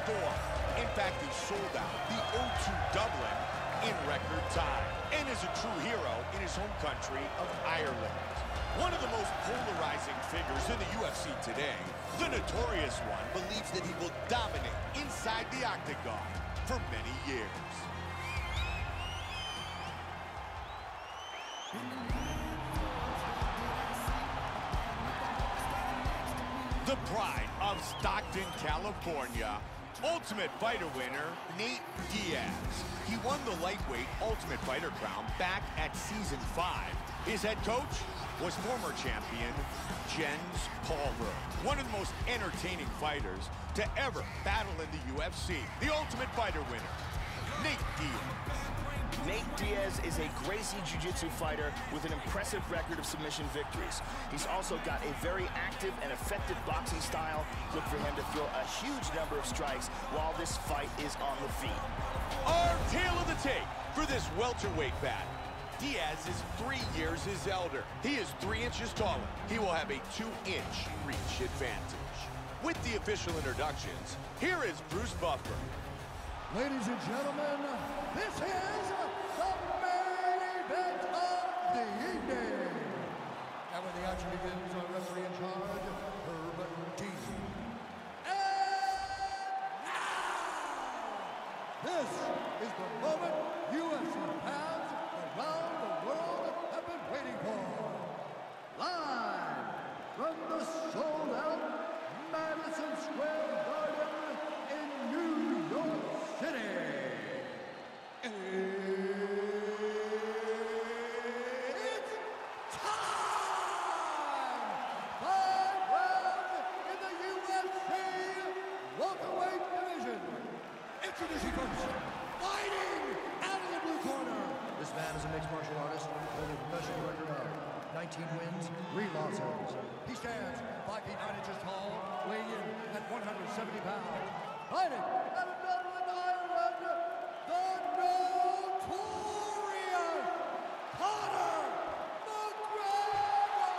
storm. In fact, he sold out the O2 Dublin in record time and is a true hero in his home country of Ireland. One of the most polarizing figures in the UFC today, the Notorious One believes that he will dominate inside the octagon for many years. The pride of Stockton, California, Ultimate Fighter winner, Nate Diaz. He won the lightweight Ultimate Fighter crown back at Season 5. His head coach was former champion Jens Palmer, one of the most entertaining fighters to ever battle in the UFC. The Ultimate Fighter winner, Nate Diaz. Nate Diaz is a Gracie Jiu-Jitsu fighter with an impressive record of submission victories. He's also got a very active and effective boxing style. Look for him to throw a huge number of strikes while this fight is on the feet. Our tale of the tape for this welterweight battle. Diaz is 3 years his elder. He is 3 inches taller. He will have a 2-inch reach advantage. With the official introductions, here is Bruce Buffer. Ladies and gentlemen, this is the main event of the evening. And when the action begins, our referee in charge, Herb Dean. And now, this is the moment UFC fans around the world have been waiting for. Live from the sold-out Madison Square Garden in New York City. It's time! 5 rounds in the UFC welterweight division. Introducing first, fighting out of the blue corner. This man is a mixed martial artist with a professional record of 19 wins, 3 losses. He stands 5 feet 9 inches tall, weighing in at 170 pounds. Fighting out of Dublin, Ireland, the Notorious Conor McGregor!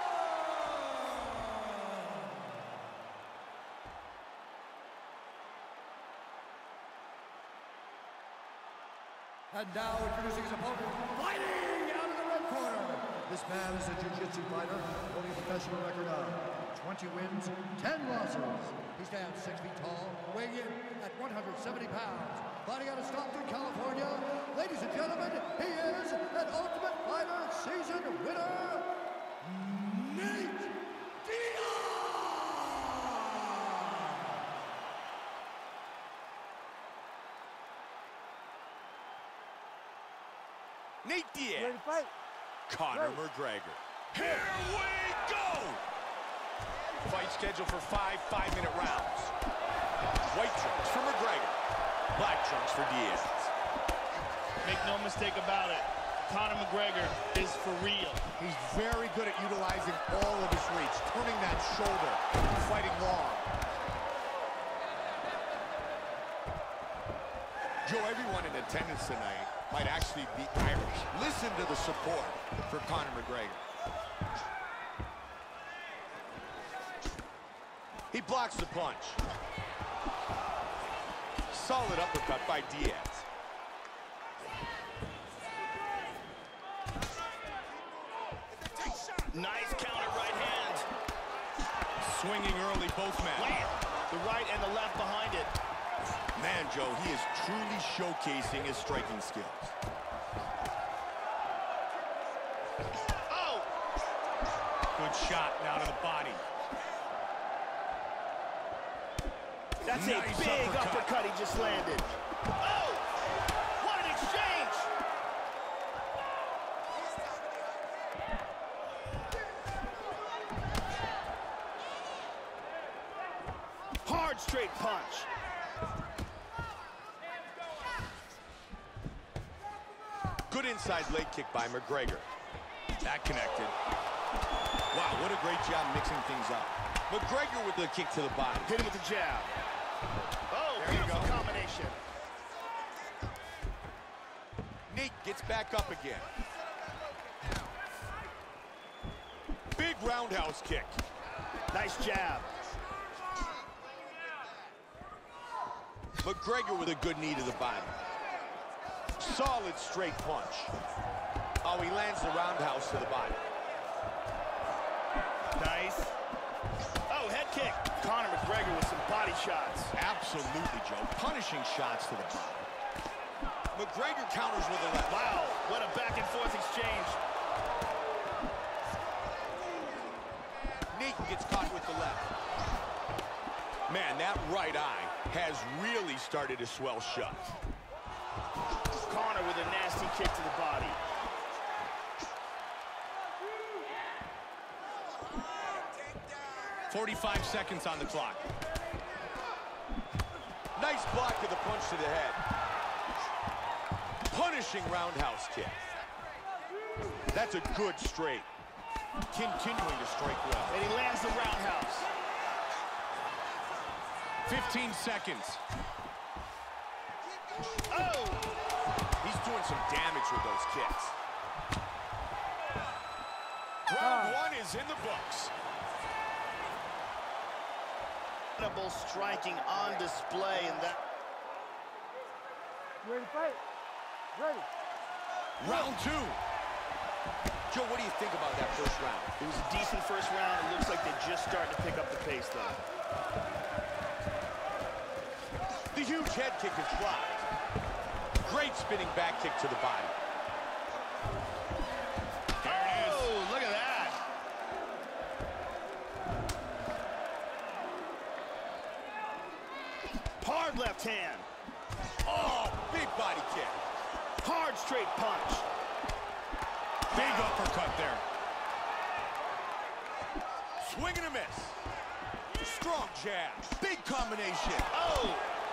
And now introducing his opponent, fighting out of the red corner. This man is a jiu-jitsu fighter, holding a professional record of 20 wins, 10 losses. He stands 6 feet tall, weighing in at 170 pounds. Fighting out of Stockton, California, ladies and gentlemen, he is an Ultimate Fighter season winner, Nate Diaz! Nate Diaz. Ready to fight? Conor McGregor. Here we go! Fight scheduled for 5 5-minute rounds. White trunks for McGregor. Black trunks for Diaz. Make no mistake about it, Conor McGregor is for real. He's very good at utilizing all of his reach, turning that shoulder, fighting long. Joe, everyone in attendance tonight might actually be Irish. Listen to the support for Conor McGregor. He blocks the punch. Solid uppercut by Diaz. Nice counter right hand. Swinging early, both men. Wham! The right and the left behind it. Man, Joe, he is truly showcasing his striking skills. Oh! Good shot now to the body. That's Nice a big uppercut he just landed. Oh! What an exchange! Hard straight punch. Good inside leg kick by McGregor. That connected. Wow, what a great job mixing things up. McGregor with the kick to the body. Hit him with the jab. Oh, There you beautiful go. combination. Nate gets back up again. Big roundhouse kick. Nice jab. McGregor with a good knee to the body. Solid straight punch. Oh, he lands the roundhouse to the body. Nice. Oh, head kick. Conor McGregor with some body shots. Absolutely, Joe. Punishing shots to the body. McGregor counters with a left. Wow, what a back-and-forth exchange. Nate gets caught with the left. Man, that right eye has really started to swell shut. Conor with a nasty kick to the body. "45 seconds on the clock. Nice block to the punch to the head. Punishing roundhouse kick. That's a good straight. Continuing to strike well. And he lands the roundhouse. 15 seconds. Oh! He's doing some damage with those kicks. Round one is in the books. Incredible striking on display, and that. You ready to fight? Ready. Round two. Joe, what do you think about that first round? It was a decent first round. It looks like they're just starting to pick up the pace, though. The huge head kick is blocked. Great spinning back kick to the body. There it is. Oh, look at that. Hard left hand. Oh, big body kick. Hard straight punch. Big uppercut there. Swing and a miss. Strong jab. Big combination. Oh!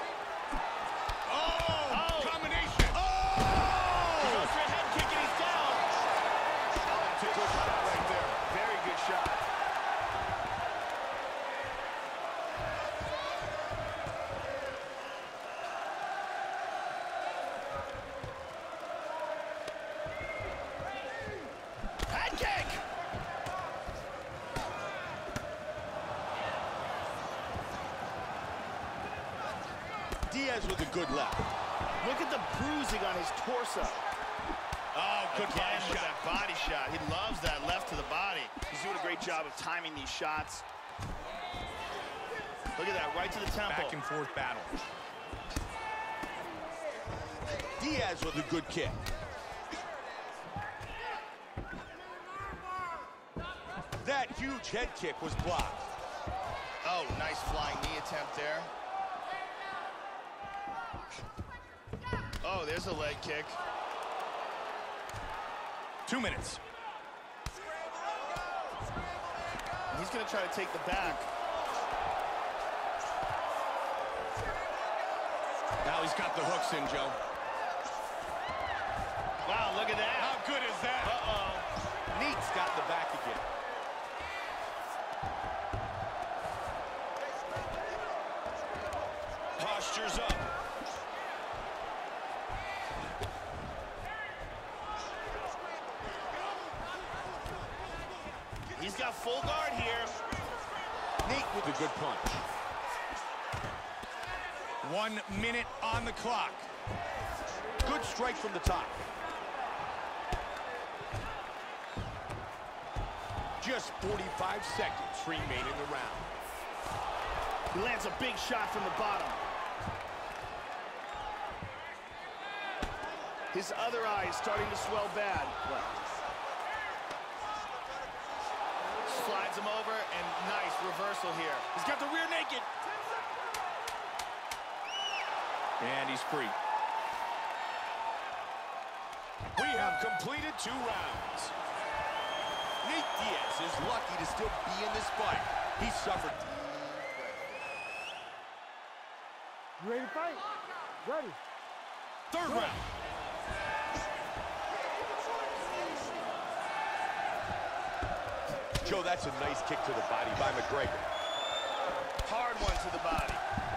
Oh! Combination. He Oh! goes for a head kick and he's down. That's a good shot right there. Very good shot. Head kick! Diaz with a good left. Look at the bruising on his torso. Oh, good Again body with shot. that body shot. He loves that left to the body. He's doing a great job of timing these shots. Look at that, right to the temple. Back and forth battle. Diaz with a good kick. That huge head kick was blocked. Oh, nice flying knee attempt there. Oh, there's a leg kick. 2 minutes. He's going to try to take the back. Now he's got the hooks in, Joe. Wow, look at that. How good is that? Uh-oh. Neat's got the back again. Posture's up. He's got full guard here. Nate with a good punch. 1 minute on the clock. Good strike from the top. Just 45 seconds remain in the round. He lands a big shot from the bottom. His other eye is starting to swell bad. Slides him over, and nice reversal here. He's got the rear naked. And he's free. We have completed 2 rounds. Nate Diaz is lucky to still be in this fight. He suffered. You ready to fight? Ready. 3rd round. Joe, that's a nice kick to the body by McGregor. Hard one to the body.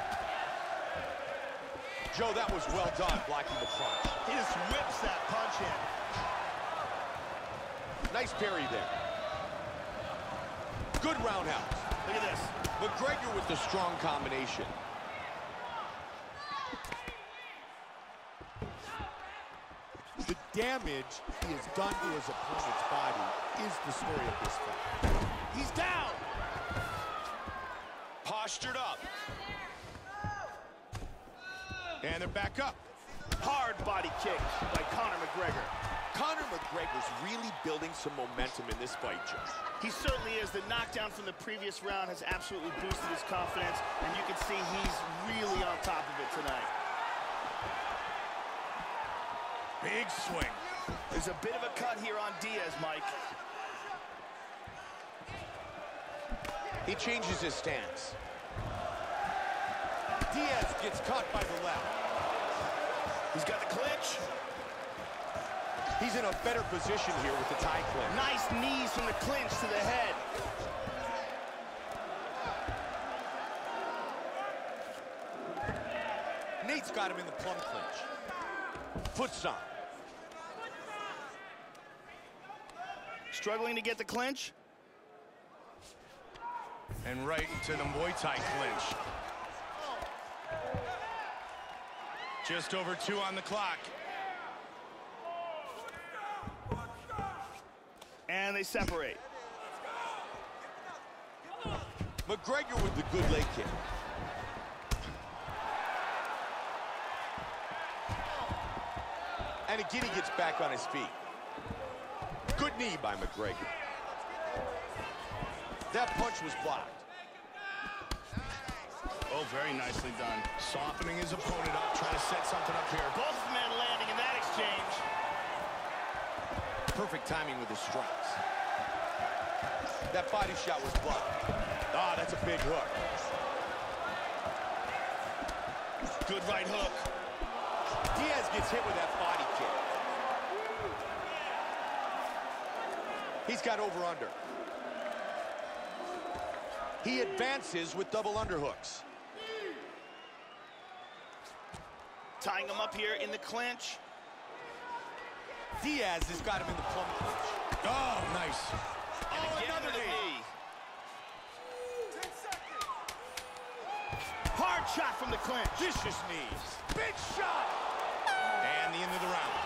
Joe, that was well done, blocking the punch. He just whips that punch in. Nice parry there. Good roundhouse. Look at this. McGregor with the strong combination. damage he has done to his opponent's body is the story of this fight. He's down. Postured up. And they're back up. Hard body kick by Conor McGregor. Conor McGregor's really building some momentum in this fight, Joe. He certainly is. The knockdown from the previous round has absolutely boosted his confidence, and you can see he's really on top of it tonight. Big swing. There's a bit of a cut here on Diaz, Mike. He changes his stance. Diaz gets caught by the left. He's got the clinch. He's in a better position here with the tie clinch. Nice knees from the clinch to the head. Nate's got him in the plum clinch. Foot stomp. Struggling to get the clinch. And right into the Muay Thai clinch. Just over 2 on the clock. And they separate. McGregor with the good leg kick. And again, he gets back on his feet. Good knee by McGregor. That punch was blocked. Oh, very nicely done. Softening his opponent up, trying to set something up here. Both men landing in that exchange. Perfect timing with his strikes. That body shot was blocked. Ah, that's a big hook. Good right hook. Diaz gets hit with that body kick. He's got over-under. He advances with double underhooks. Tying him up here in the clinch. Diaz has got him in the plum clinch. Oh, nice. And again another with a knee. knee. Hard shot from the clinch. Vicious knees. Big shot. And the end of the round.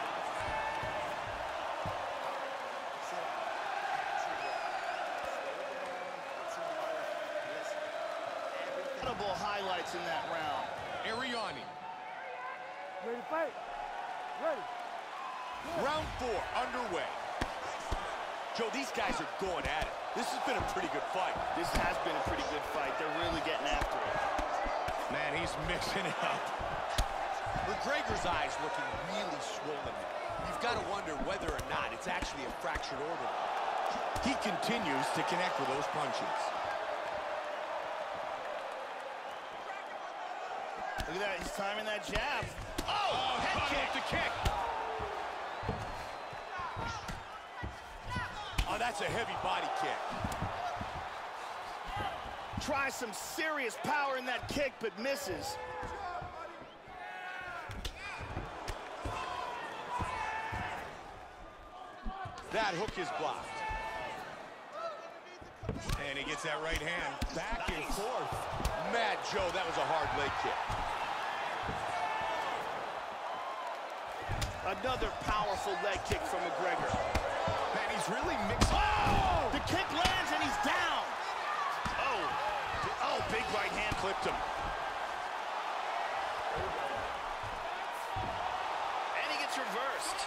Incredible highlights in that round. Ariani. Ready to fight? Ready. Round 4 underway. Joe, these guys are going at it. This has been a pretty good fight. This has been a pretty good fight. They're really getting after it. Man, he's mixing it up. McGregor's eyes looking really swollen. You've got to wonder whether or not it's actually a fractured organ. He continues to connect with those punches. Look at that. He's timing that jab. Oh, head kick to kick. Oh, that's a heavy body kick. Tries some serious power in that kick, but misses. That hook is blocked. And he gets that right hand. Back and forth. Mad Joe, that was a hard leg kick. Another powerful leg kick from McGregor. Man, he's really mixing. Oh! The kick lands and he's down. Oh, big right hand clipped him. And he gets reversed.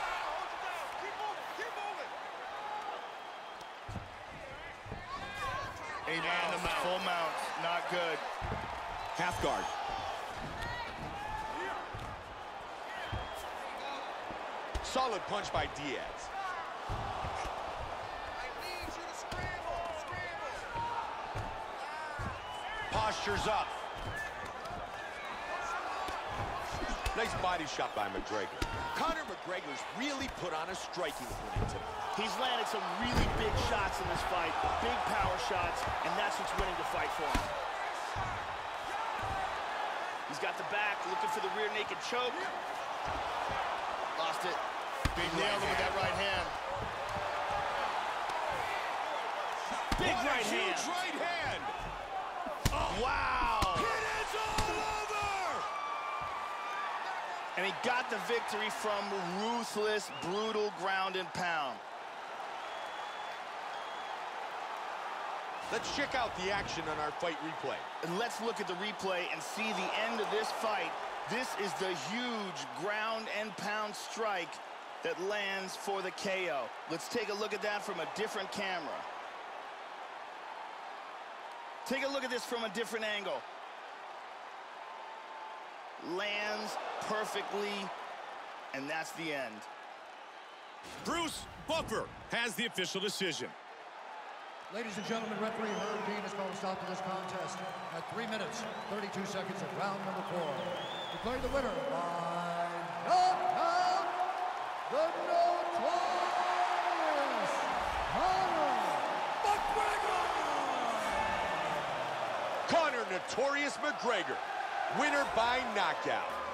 And a full mount, not good. Half guard. Solid punch by Diaz. Postures up. Nice body shot by McGregor. Conor McGregor's really put on a striking clinic tonight. He's landed some really big shots in this fight, big power shots, and that's what's winning the fight for him. He's got the back, looking for the rear naked choke. Lost it. Nailed him with that right hand. Big right hand. Huge right hand. Wow. It is all over. And he got the victory from ruthless, brutal ground and pound. Let's check out the action on our fight replay. And let's look at the replay and see the end of this fight. This is the huge ground and pound strike that lands for the KO. Let's take a look at that from a different camera. Take a look at this from a different angle. Lands perfectly, and that's the end. Bruce Buffer has the official decision. Ladies and gentlemen, referee Herb Dean has called a stop to this contest at 3 minutes, 32 seconds of round number 4. Declaring the winner by knockout, the notorious Conor McGregor! Conor Notorious McGregor, winner by knockout.